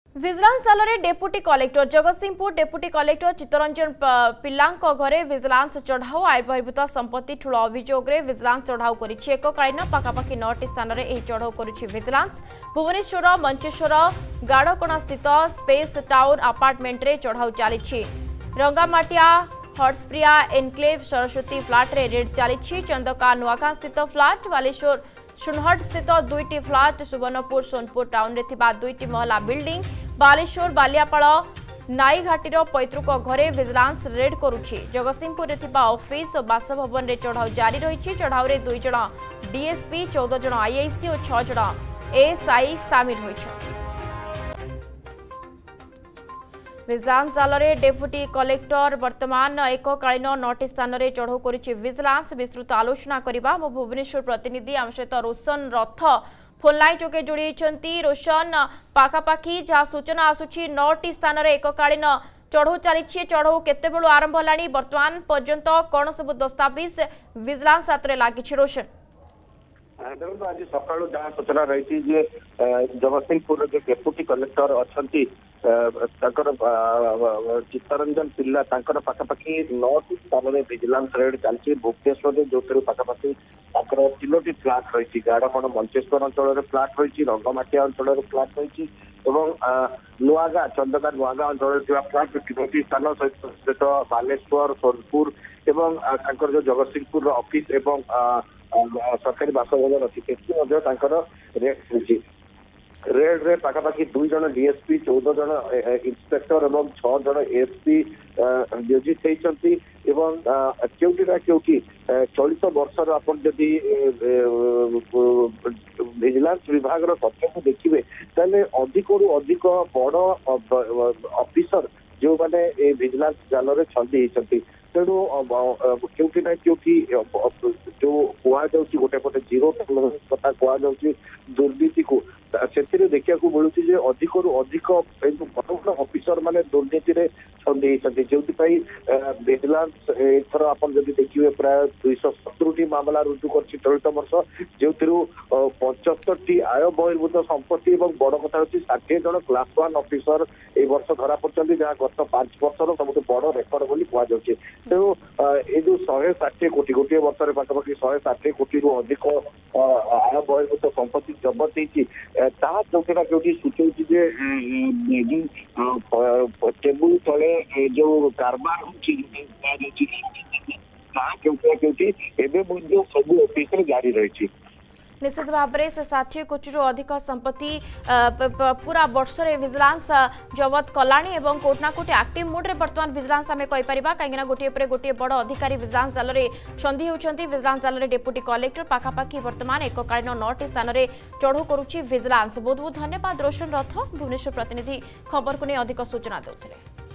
Vigilance जाल deputy collector Jagatsinghpur deputy collector Chittaranjan पिल्लांक घरे विजिलेंस चढ़ाऊ आय बहिर्भूत संपत्ति ठूल अभियोग विजिलेंस चढ़ाऊ कर एककालीन पखापाखि 9टी स्थान में चढ़ाऊ कर विजिलेंस भुवनेश्वर मंचेश्वर गाड़कणा स्थित स्पेस टाउन अपार्टमेंट रे चढ़ाऊ चली रंगामाटिया हर्षप्रिया एनक्लेव सरस्वती फ्लाट रे रेड चली चंदका नुआगां स्थित फ्लाट बालेश्वर सुनहट स्थित 2टी फ्लाट सुवर्णपुर सोनपुर टाउन रे थिबा 2टी महला बिल्डिंग बालेश्वर बालियापाल नाईघाटीर पैतृक घरे विजिलेंस रेड करुछि जगतसिंहपुर रे थिबा ऑफिस और बासभवन रे चढ़ाऊ जारी रही चढ़ाऊ रे 2 जण डीएसपी 14 जण आईआईसी और 6 जण एएसआई शामिल होइछन। विजिलेंस जाल डेपुटी कलेक्टर वर्तमान एककालीन 9टी स्थान में चढ़ाऊ कर विजिलेंस विस्तृत आलोचना करबा मो भुवनेश्वर प्रतिनिधि आम सहित रोशन रथ फोन लाइन जोगे जोड़ी रोशन पाखापाखि जहाँ सूचना आसुची 9टी स्थान में एककालीन चढ़ाऊ चली चढ़ाऊ केते बेलू आरंभ होलानी वर्तमान पर्यंत कौन सब दस्तावेज विजिलेंस हाथ में लगी रोशन देखो आज सका जहाँ सूचना रही जगतसिंहपुर जो डेपुटी कलेक्टर अच्छा चित्तरंजन पिल्ला पाखापाखि 9टी स्थान में विजिलेंस रेड चलती भुवनेश्वर जो पाखापाखि 3टी फ्लाट रही गाड़कण मंचेश्वर अंचल फ्लाट रही रंगमाटिया अंचल फ्लाट रही नुआगा चंदका नुआगा अंचल फ्लाट 3टी स्थान सहित बालेश्वर सोनपुर एवं जो जगतसिंहपुर ऑफिस एवं सरकारी बासभवन अच्छी रेड रेड रे पाखापाखि 2 जण डीएसपी 14 जण इंस्पेक्टर एवं 6 जण एसपी नियोजित होती केउटी ना केउटी चलित वर्षर आप जदि विजिलेंस विभाग तथ्य को देखिए ताले अधिक अधिक बड़ ऑफिसर जो माने विजिलेंस जाल में छंदी होती तेणु केउटी ना केउटी जो कहुँ गोटे पटे जीरो कथा कहु दुर्नीति को से देखा मिलूँ अधिक अधिक बड़ बड़ ऑफिसर माने दुर्नीति में छंदी होती जो विजिलेंस एथर आप देखिए प्राय 270टी मामला रुजु कर चलित वर्ष जो 75टी आय बहिर्भूत संपत्ति और बड़ कथा हूँ 60 जन क्लास 1 ऑफिसर ए वर्ष धरा पड़ते जहाँ गत 5 वर्षर सब बड़ रेकर्ड बोली कहुच्छे तेणु ये जो 160 कोटी गोटे वर्ष पाखापाखि 160 कोटी रु अधिक आय बहिर्भूत संपत्ति जबत होती जोटी ना कि सूचौर टेबुल तले जो कारबार होती सब ऑफिस जारी रही निश्चित भाव में से 60 कोटी अधिक संपत्ति पूरा वर्ष विजिलेंस जबत कलानी और कोटना कोटी एक्टिव मोड रे वर्तमान विजिलेंस आम कहीपर कहीं गोटे गोटे बड़ अधिकारी विजिलेंस जाल में छंदी होती विजिलेंस जाल डेपुटी कलेक्टर पाखापाखि वर्तमान एककालीन 9टी स्थान में चढ़ाऊ करुछि विजिलेंस। बहुत बहुत धन्यवाद रोशन रथ भुवनेश्वर प्रतिनिधि खबर को नहीं अधिक सूचना देते।